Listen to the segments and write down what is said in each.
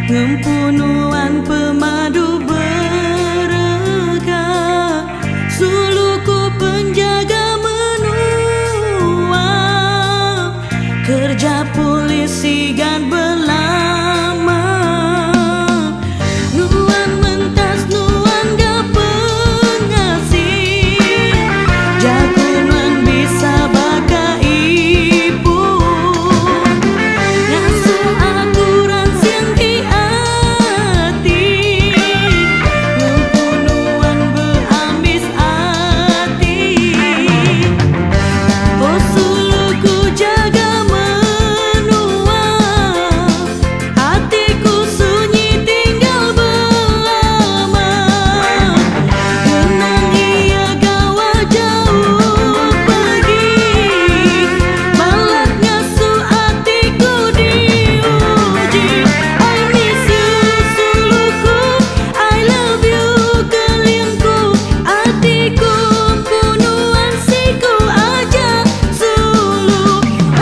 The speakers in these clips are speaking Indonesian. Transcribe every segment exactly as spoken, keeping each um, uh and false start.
Ngempunuan pemadu berega, suluku penjaga menua, kerja polisi gan belama. Nuan mentas nuan ga pengasih, jagoan bisa baka ibu, ngasuh aturan siang di hati, ngempunuan beambis hati. Oh suluku jaga menua, hatiku sunyi tinggal belama. Kenang ia gawa jauh pergi, malah ngasuh hatiku diuji. I miss you suluku, I love you kelingku, hatiku punuan siku aja sulu. Oh, oh,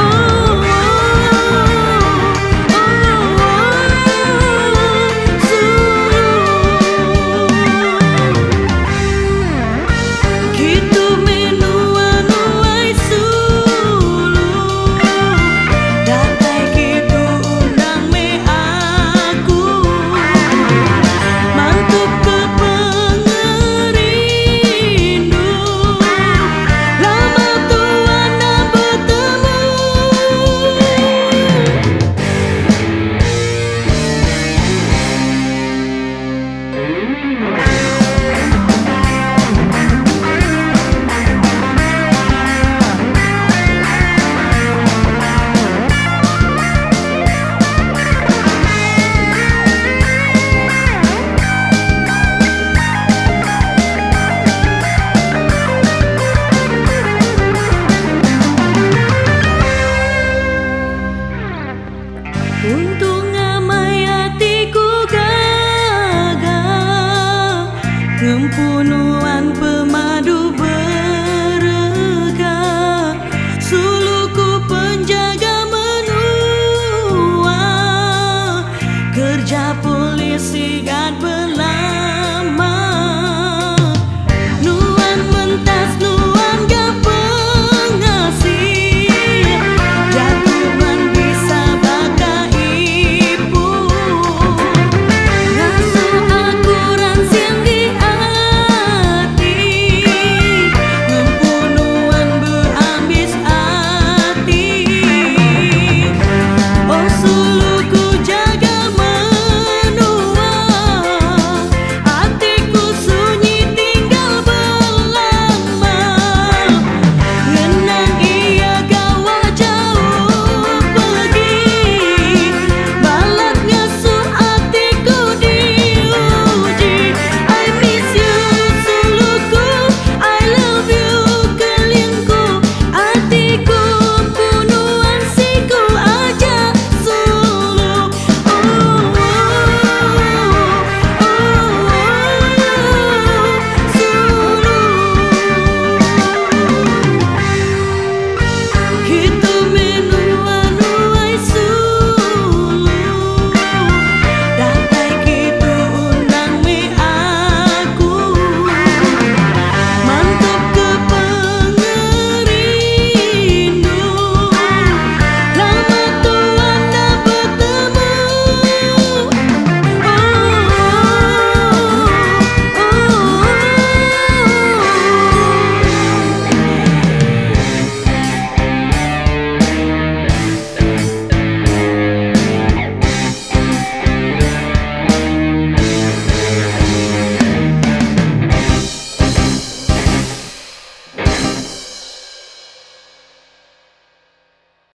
oh, sulu. Gitu menua-nuai sulu, datai gitu undang me aku, mantuk ke pengerindu, lama tuan nak bertemu. Untung amai hatiku gagal, ngempunuan pemadu berega, suluku penjaga menua, kerja polisi gan